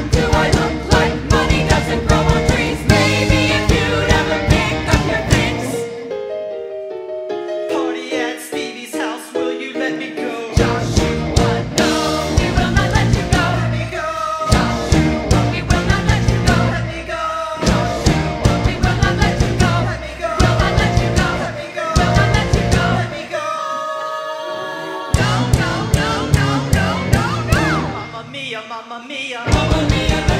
Do I look like money doesn't grow on trees? Maybe if you'd ever pick up your things. Party at Stevie's house, will you let me go? Joshua, no, we will not let you go. Let me go. Joshua, we will not let you go. Let me go. Joshua, we will not let you go. Let me go. Will not let you go. Let me go. Will not let you go. Let me go. No, no, no, no, no, no, no. Mamma mia, mamma mia. Mamma mia.